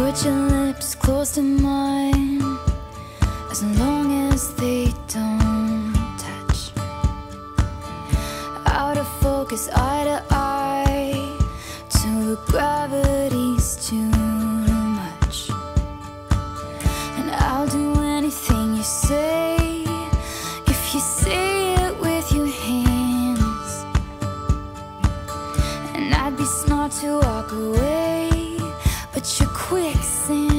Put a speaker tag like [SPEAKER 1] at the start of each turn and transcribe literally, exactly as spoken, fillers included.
[SPEAKER 1] Put your lips close to mine, as long as they don't touch. Out of focus, eye to eye, till the gravity's too much. And I'll do anything you say, if you say it with your hands. And I'd be smart to walk away, but you're quicksand.